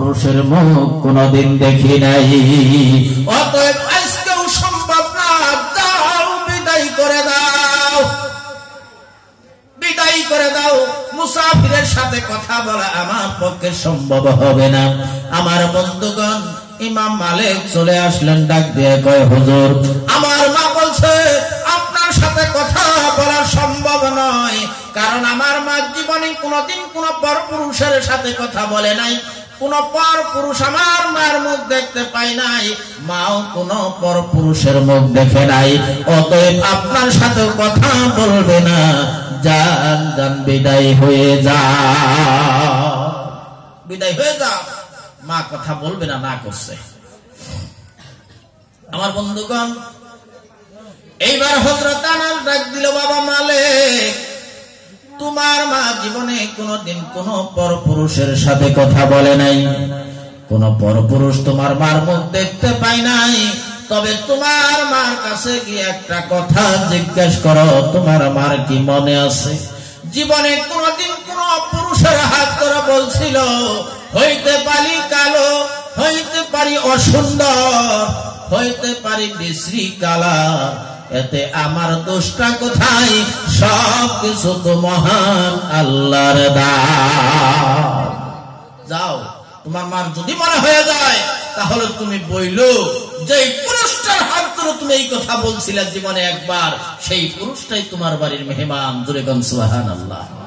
পুরুষের মুখ কোনদিন দেখি নাই। অতএব আজকেও সম্ভব না, যাও বিদায় করে দাও, বিদায় করে দাও। মুসাফিরের সাথে কথা বলা আমার পক্ষে সম্ভব হবে না। আমার বন্ধুগণ, ইমাম মালিক চলে আসলেন, ডাক দিয়ে কয়, হুজুর আমার মা বলছে আপনার সাথে কথা বলা সম্ভব নয়, কারণ আমার মা জীবনে কোনদিন কোন পরপুরুষের সাথে কথা বলে নাই, কোন পরপুরুষ আমার মার মুখ দেখতে পাই নাই, মাও কোন পরপুরুষের মুখ দেখে নাই। অতএব আপনার সাথে কথা বলবে না, যান যান, বিদায় হয়ে যাও, বিদায় হয়ে যাও। মা কথা বলবে না, না করছে। আমার বন্ধুগণ, এইবার হযরত আনাস ডাক দিল, বাবা মালিক, তোমার মা জীবনে কোনদিন কোন পরপুরুষের সাথে কথা বলে নাই, কোন পরপুরুষ তোমার মার মুখ দেখতে পাই নাই। তবে তোমার মার কাছে গিয়ে একটা কথা জিজ্ঞাসা করো, তোমার মার কি মনে আছে জীবনে কোনদিন কোন পুরুষের হাত ধরে বলছিল, হইতে পারি কালো, হইতে পারি অসুন্দর, হইতে পারি বিশ্রী কালার, এতে আমার দোষটা কোথায়? সব কিছু তো মহান আল্লাহর দান। যাও, তোমার মার যদি মনে হয়ে যায় তাহলে তুমি বইলো, যে পুরুষটার হাত ধরে তুমি এই কথা বলছিলে জীবনে একবার, সেই পুরুষটাই তোমার বাড়ির মেহমান। জোরে গান সুবহানাল্লাহ।